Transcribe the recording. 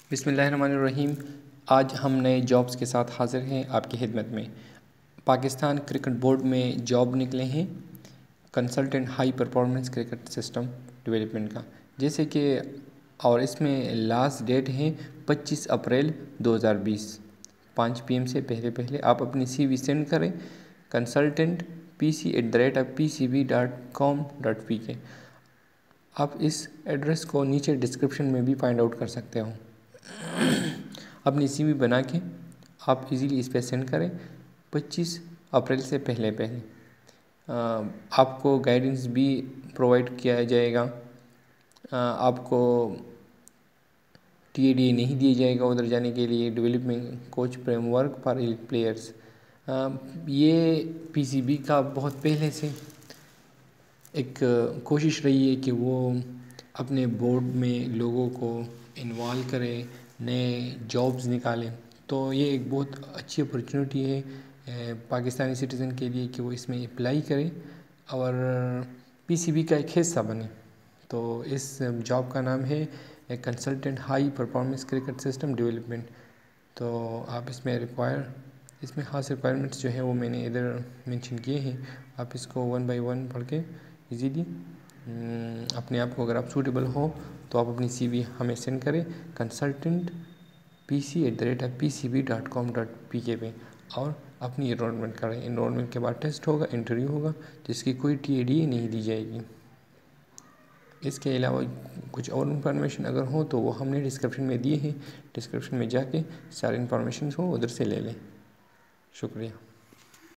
बिस्मिल्लाहिर्रहमानिर्रहीम। आज हम नए जॉब्स के साथ हाज़िर हैं आपकी खिदमत में। पाकिस्तान क्रिकेट बोर्ड में जॉब निकले हैं consultant high performance cricket system development का, जैसे कि और इसमें लास्ट डेट है 25 अप्रैल 2020 5 PM से पहले आप अपनी CV सेंड करें consultantpc@pcb.com.pk। आप इस एड्रेस को नीचे डिस्क्रिप्शन में भी फाइंड आउट कर सकते हो। अपनी CV बना के आप इजीली इस पे सेंड करें 25 अप्रैल से पहले। आपको गाइडेंस भी प्रोवाइड किया जाएगा। आपको TAD नहीं दिया जाएगा उधर जाने के लिए। Development coach framework for elite players, ये PCB का बहुत पहले से एक कोशिश रही है कि वो अपने बोर्ड में लोगों को इन्वॉल्व करें, नए जॉब्स निकालें। तो ये एक बहुत अच्छी अपॉर्चुनिटी है पाकिस्तानी सिटीज़न के लिए कि वो इसमें अप्लाई करें और PCB का एक हिस्सा बने। तो इस जॉब का नाम है consultant high performance cricket system development. तो आप इसमें ख़ास रिक्वायरमेंट्स जो है वो मैंने इधर मेंशन किए हैं। आप इसको 1 by 1 पढ़ के इजीली अपने आप को, अगर आप सूटेबल हो तो आप अपनी CV हमें सेंड करें consultantpc@pcb.com.pk पे और अपनी एनरोलमेंट करें। एनरोलमेंट के बाद टेस्ट होगा, इंटरव्यू होगा, जिसकी कोई TAD नहीं दी जाएगी। इसके अलावा कुछ और इन्फॉर्मेशन अगर हो तो वो हमने डिस्क्रिप्शन में दिए हैं। डिस्क्रिप्शन में जाके सारी इन्फॉर्मेशन हो उधर से ले लें। शुक्रिया।